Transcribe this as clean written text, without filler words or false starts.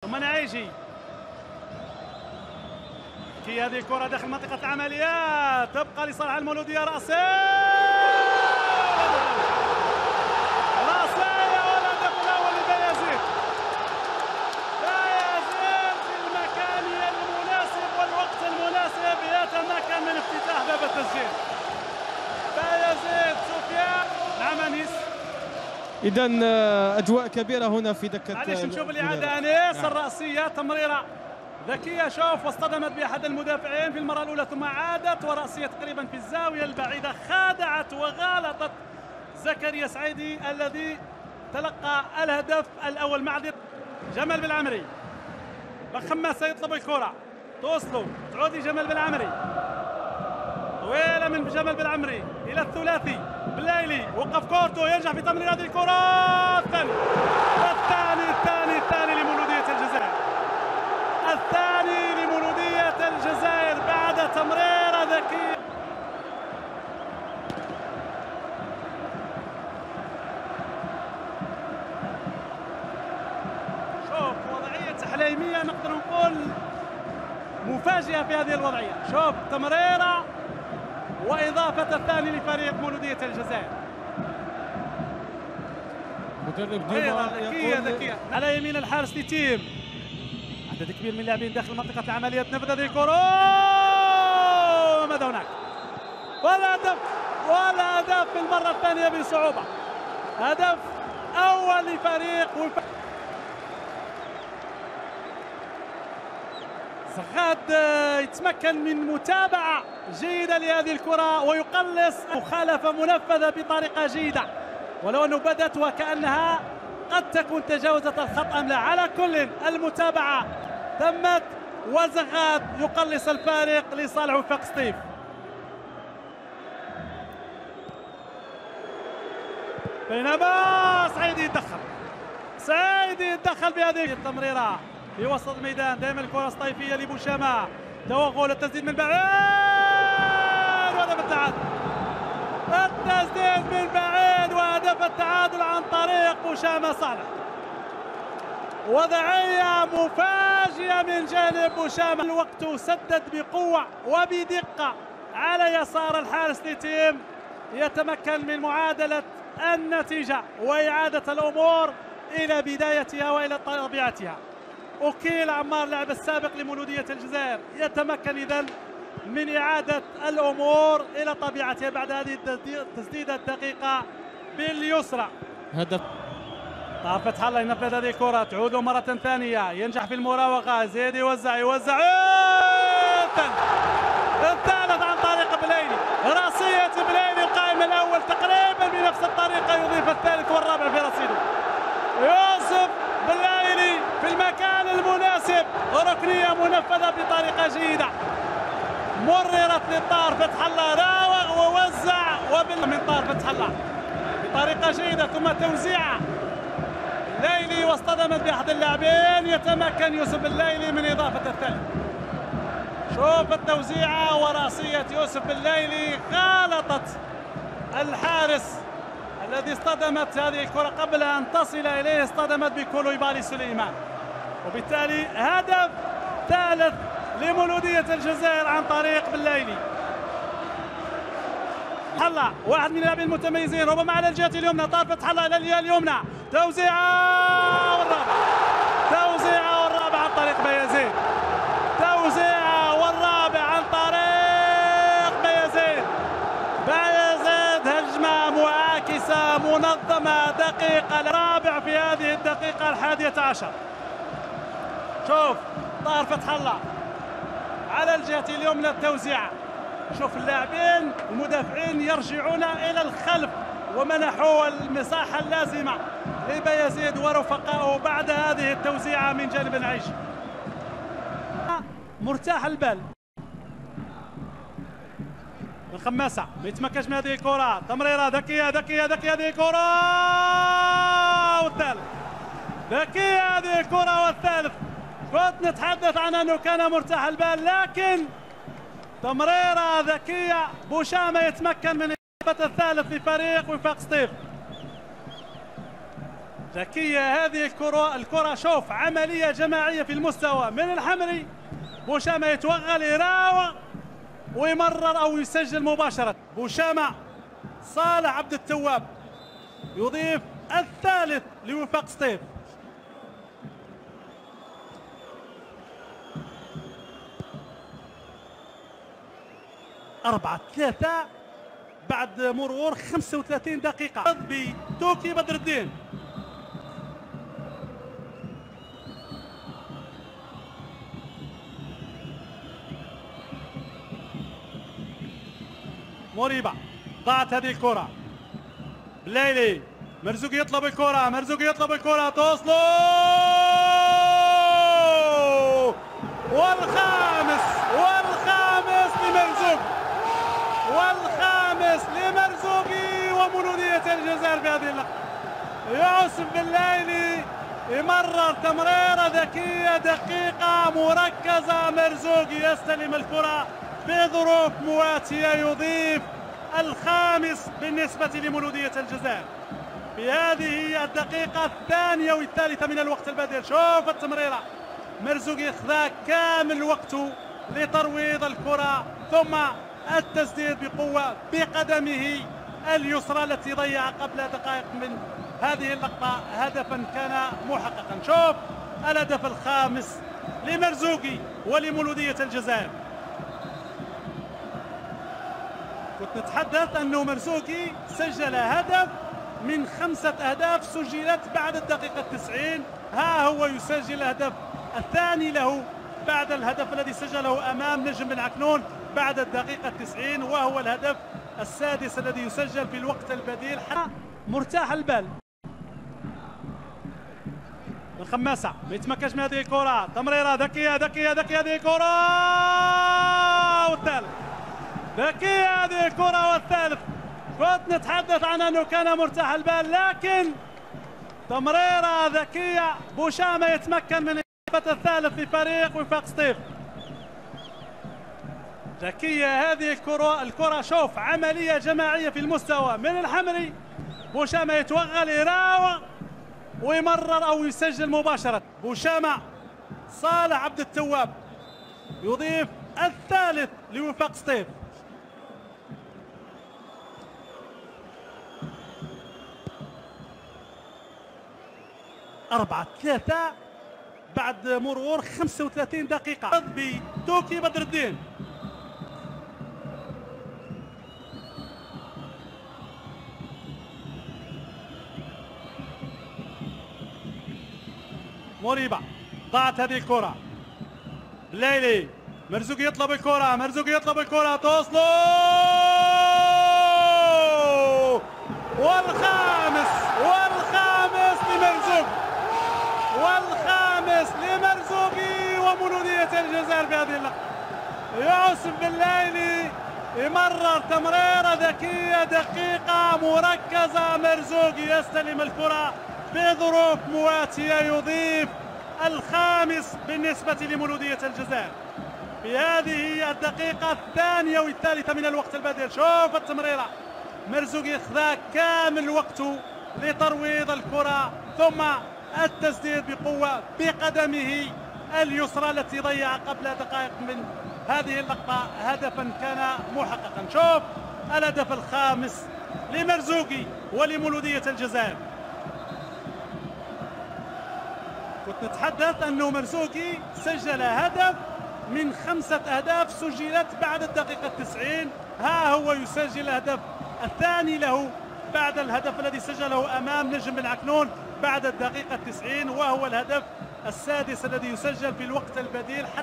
ثم نعيشي في هذه الكرة داخل منطقة العمليات، تبقى لصالح المولودية رأسية والهدف الأول لبايزيد. بايزيد في المكان المناسب والوقت المناسب يتمكن من افتتاح باب التسجيل. بايزيد سفيان. نعم أنيس. إذا أجواء كبيرة هنا في دكة. معليش نشوف الإعادة أنيس. نعم. الرأسية تمريرة ذكية، شوف، واصطدمت بأحد المدافعين في المرة الأولى ثم عادت، ورأسية تقريبا في الزاوية البعيدة، خادعت وغالطت زكريا سعيدي الذي تلقى الهدف الأول. معذر جمال بالعمري، خماسة يطلب الكرة، توصلوا، تعودي جمال بالعمري، طويلة من جمال بالعمري إلى الثلاثي بلايلي، وقف كورتو، ينجح في تمرير هذه الكرة. الثاني لمولودية الجزائر، الثاني لمولودية الجزائر بعد تمريرة ذكية. شوف وضعية حليمية نقدر نقول مفاجئة في هذه الوضعية. شوف تمريرة وإضافة الثاني لفريق مولودية الجزائر. مدرب ديما ذكية على يمين الحارس لتيم. عدد كبير من اللاعبين داخل منطقة العملية، تنفذ هذه الكرة وماذا هناك؟ والهدف في المرة الثانية بصعوبة. هدف أول لفريق زغاد يتمكن من متابعة جيدة لهذه الكرة ويقلص مخالفة منفذة بطريقة جيدة، ولو أنه بدت وكأنها قد تكون تجاوزت الخط أم لا. على كل المتابعة تمت، وزغاد يقلص الفارق لصالح وفاق سطيف. بينما سعيدي يتدخل بهذه التمريرة في وسط الميدان. دائما الكرة الصيفية لبوشامة، توغل التسديد من بعيد وهدف التعادل. التسديد من بعيد وهدف التعادل عن طريق بوشامة صالح. وضعية مفاجئة من جانب بوشامة. الوقت سدد بقوة وبدقة على يسار الحارس لتيم، يتمكن من معادلة النتيجة وإعادة الأمور إلى بدايتها وإلى طبيعتها. أكيل عمار لاعب السابق لمولودية الجزائر يتمكن إذن من إعادة الأمور إلى طبيعتها بعد هذه التسديدة الدقيقة باليسرى. هدف طاهر فتح الله ينفذ هذه الكرة، تعود مرة ثانية، ينجح في المراوغة، زيد يوزع الثالث عن طريق بلايلي، راسية بلايلي القائم الأول تقريبا بنفس الطريقة، يضيف الثالث والرابع في رصيده. يوسف بلايلي في المكان المناسب، ركنية منفذة بطريقة جيدة، مررت لطاهر فتح الله، راوغ ووزع من طاهر فتح الله بطريقة جيدة، ثم توزيعة الليلي واصطدمت بأحد اللاعبين، يتمكن يوسف الليلي من إضافة الثالث. شوف التوزيعة وراسية يوسف الليلي، غالطت الحارس الذي اصطدمت هذه الكرة قبل أن تصل إليه، اصطدمت بكولويبالي سليمان، وبالتالي هدف ثالث لمولودية الجزائر عن طريق بالليلي. حلا واحد من اللاعبين المتميزين، ربما على الجهة اليمنى، طاهر فتح الله إلى الجهة اليمنى، توزيعة والرابع عن طريق بايزيد، والرابع عن طريق بايزيد. هجمة معاكسة منظمة دقيقة، الرابع في هذه الدقيقة 11. شوف طاهر فتح الله على الجهة اليمنى، التوزيعة، شوف اللاعبين المدافعين يرجعون إلى الخلف ومنحوا المساحة اللازمة لبايزيد ورفقائه بعد هذه التوزيعة من جانب العيش. مرتاح البال الخماسة، ما يتمكنش من هذه الكرة، تمريرة ذكية هذه الكرة والثالث، ذكية هذه الكرة والثالث. كنت نتحدث عن أنه كان مرتاح البال، لكن تمريرة ذكية، بوشامة يتمكن من إضافة الثالث لفريق وفاق سطيف. ذكية هذه الكرة شوف عملية جماعية في المستوى من الحمري. بوشامة يتوغل يراوغ ويمرر أو يسجل مباشرة. بوشامة صالح عبد التواب يضيف الثالث لوفاق سطيف. أربعة ثلاثة بعد مرور 35 دقيقة بتوكي بدر الدين. مريبة ضاعت هذه الكرة. بلايلي مرزوقي يطلب الكرة، مرزوقي يطلب الكرة توصله، والخامس لمرزوق، والخامس لمرزوقي ومولودية الجزائر في هذه اللقطة. يوسف بلايلي يمرر تمريرة ذكية دقيقة مركزة. مرزوقي يستلم الكرة في ظروف مواتية يضيف الخامس بالنسبة لمولودية الجزائر في هذه الدقيقة الثانية والثالثة من الوقت البديل. شوف التمريرة، مرزوقي خذا كامل وقته لترويض الكرة ثم التسديد بقوة بقدمه اليسرى التي ضيع قبل دقائق من هذه اللقطة هدفا كان محققا. شوف الهدف الخامس لمرزوقي ولمولودية الجزائر. كنت نتحدث أنه مرزوقي سجل هدف من 5 أهداف سجلت بعد الدقيقة 90. ها هو يسجل الهدف الثاني له بعد الهدف الذي سجله أمام نجم بن عكنون بعد الدقيقة 90، وهو الهدف السادس الذي يسجل في الوقت البديل. مرتاح البال الخماسة ما يتمكنش من هذه الكرة. تمريرة ذكية هذه الكرة والثالث. ذكية هذه الكرة والثالث. كنت نتحدث عن أنه كان مرتاح البال، لكن تمريرة ذكية. بوشامة يتمكن من إضافة الثالث لفريق وفاق سطيف. ذكية هذه الكرة شوف عملية جماعية في المستوى من الحمري. بوشامة يتوغل يراوغ ويمرر أو يسجل مباشرة. بوشامة صالح عبد التواب يضيف الثالث لوفاق سطيف. أربعة ثلاثة بعد مرور 35 دقيقة بتوكي بدر الدين. مريبة ضاعت هذه الكرة. بلايلي مرزوقي يطلب الكرة، مرزوقي يطلب الكرة توصله، والخامس لمرزوق، والخامس لمرزوقي ومولودية الجزائر في هذه اللقطة. يوسف بلايلي يمرر تمريرة ذكية دقيقة مركزة. مرزوقي يستلم الكرة في ظروف مواتية يضيف الخامس بالنسبة لمولودية الجزائر في هذه الدقيقة الثانية والثالثة من الوقت البديل. شوف التمريرة، مرزوقي خذا كامل وقته لترويض الكرة ثم التسديد بقوة بقدمه اليسرى التي ضيع قبل دقائق من هذه اللقطة هدفا كان محققا. شوف الهدف الخامس لمرزوقي ولمولودية الجزائر. كنت نتحدث أنه مرزوقي سجل هدف من 5 أهداف سجلت بعد الدقيقة 90. ها هو يسجل الهدف الثاني له بعد الهدف الذي سجله أمام نجم بن عكنون بعد الدقيقة 90، وهو الهدف السادس الذي يسجل في الوقت البديل.